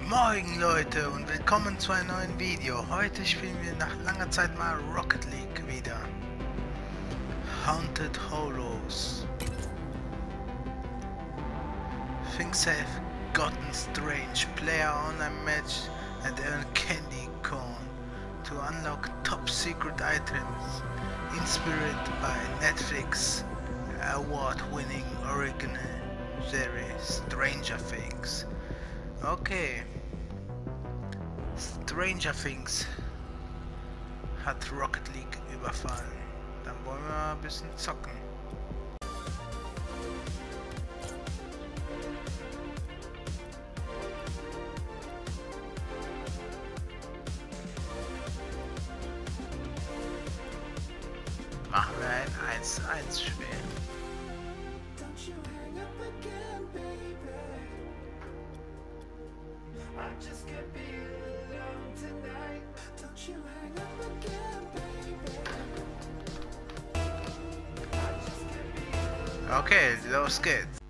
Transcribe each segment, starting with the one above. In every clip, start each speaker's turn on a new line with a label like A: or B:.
A: Moin Leute und willkommen zu einem neuen Video. Heute spielen wir nach langer Zeit mal Rocket League wieder. Haunted Hollows. Things have gotten strange. Player on a match and earn candy corn to unlock top secret items. Inspired by Netflix award-winning original series Stranger Things. Okay. Stranger Things hat Rocket League überfallen. Dann wollen wir ein bisschen zocken. Machen wir ein 1-1-Spiel. Okay, los geht's.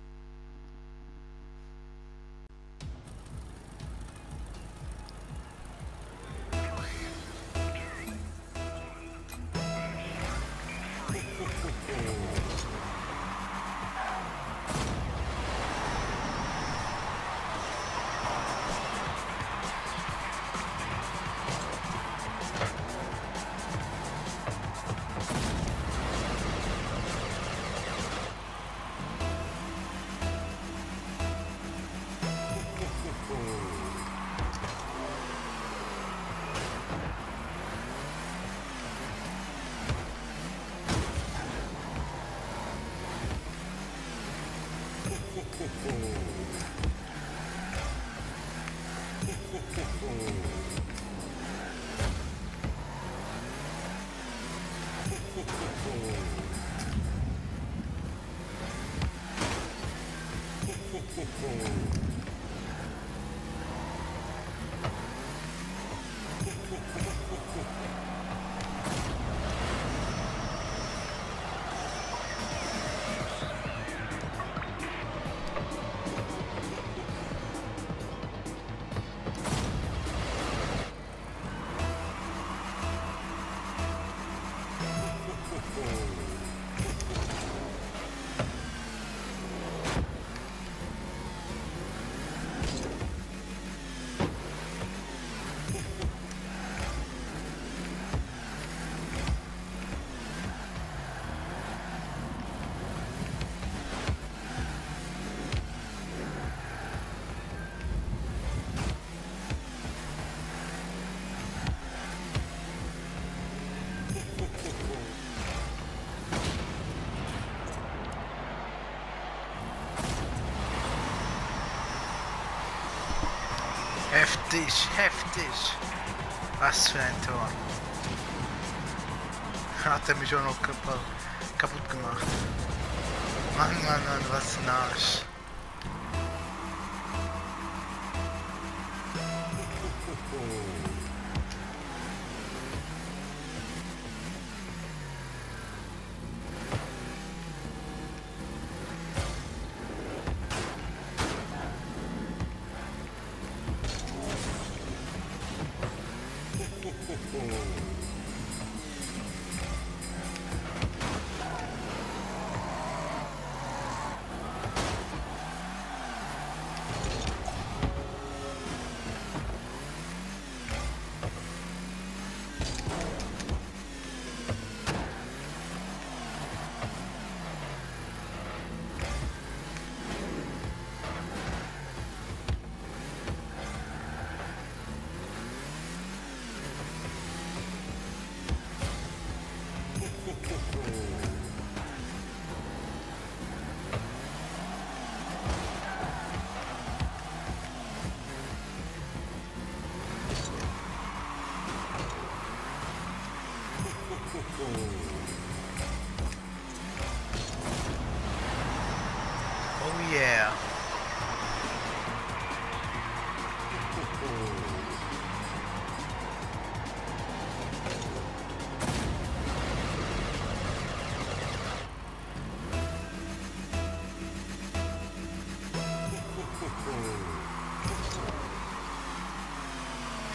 A: Heftig, heftig. Was für ein Tor. Hat er mich auch noch kaputt gemacht. Mann, was ein Arsch.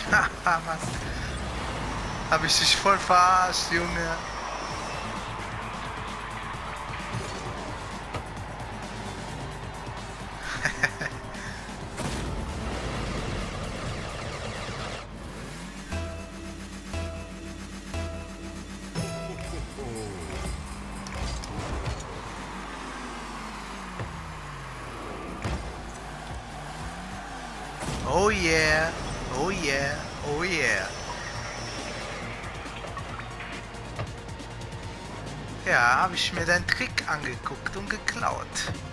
A: Haha, was? Hab ich dich voll verarscht, Junge. Oh yeah, oh yeah, oh yeah. Ja, habe ich mir deinen Trick angeguckt und geklaut.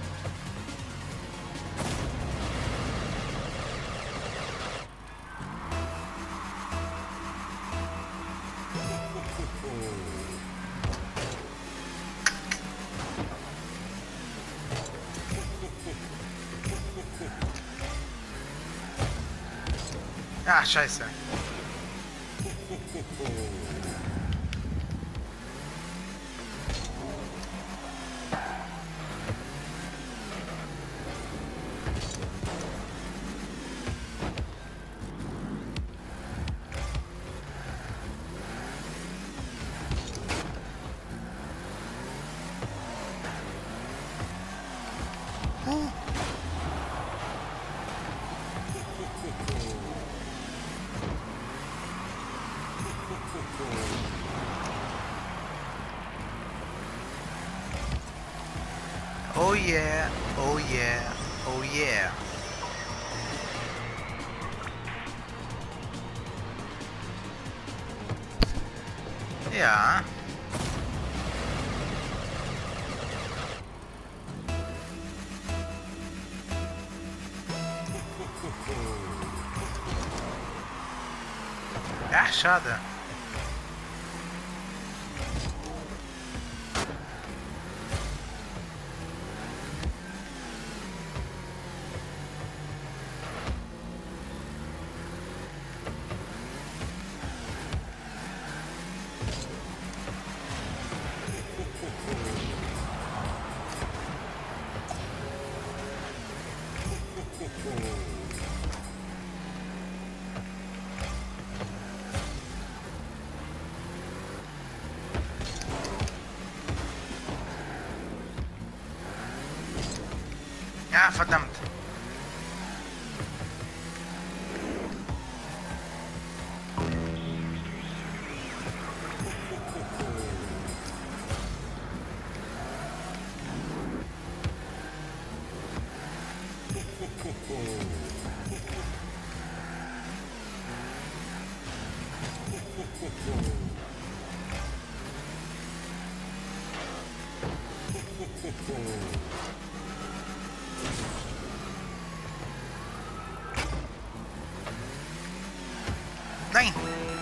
A: Ja, scheiße. Oh yeah, oh yeah, oh yeah. Ja. Ja, schade. Ja, verdammt. Nein!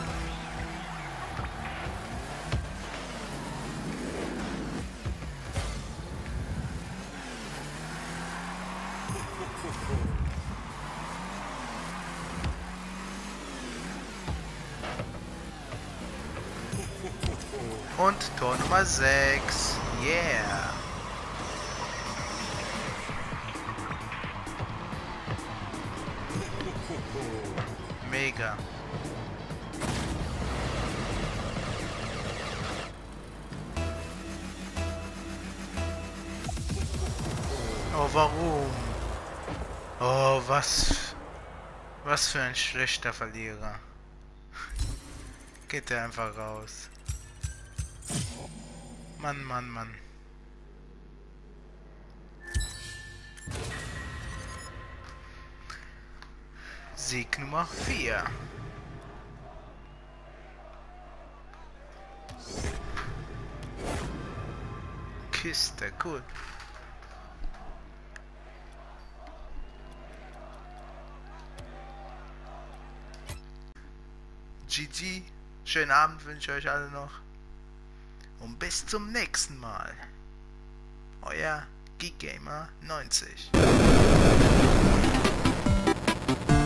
A: Und Tor Nummer 6. Yeah! Mega. Oh, warum? Oh, was für ein schlechter Verlierer. Geht er einfach raus. Mann, Mann, Mann. Sieg Nummer 4. Kiste, cool. GG, schönen Abend wünsche ich euch alle noch. Und bis zum nächsten Mal. Euer Geek Gamer 90.